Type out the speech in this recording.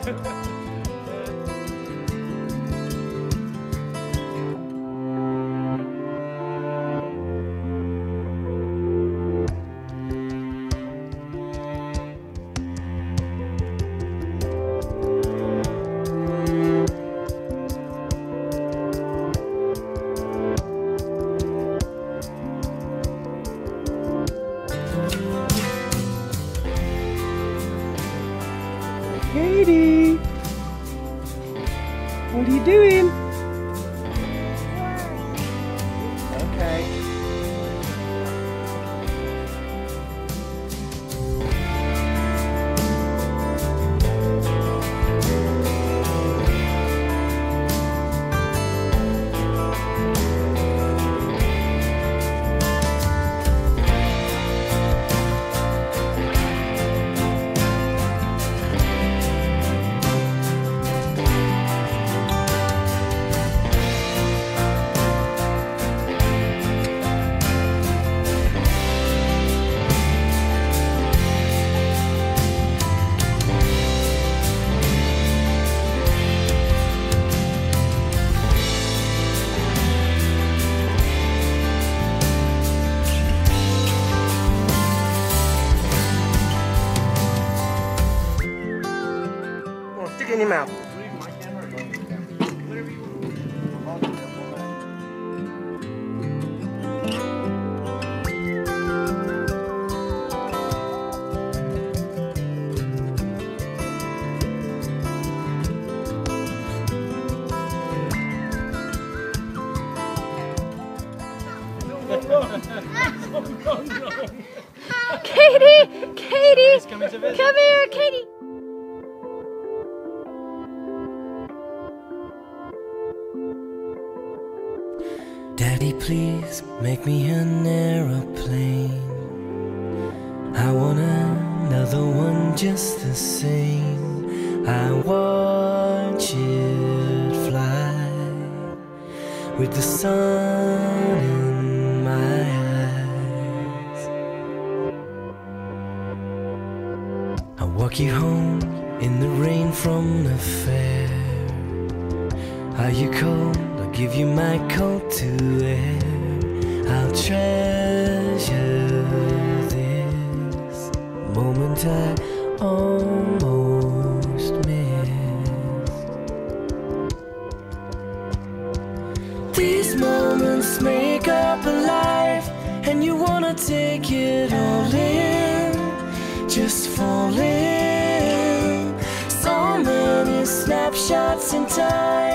Katie, what are you doing? Okay. Stick it in your mouth. Katie! Katie! Come here, Katie! Daddy, please make me an aeroplane. I want another one just the same. I watch it fly with the sun in my eyes. I walk you home in the rain from the fair. Are you cold? I'll give you my coat to wear. I'll treasure this moment I almost missed. These moments make up a life, and you wanna take it all in, just fall in. So many snapshots in time,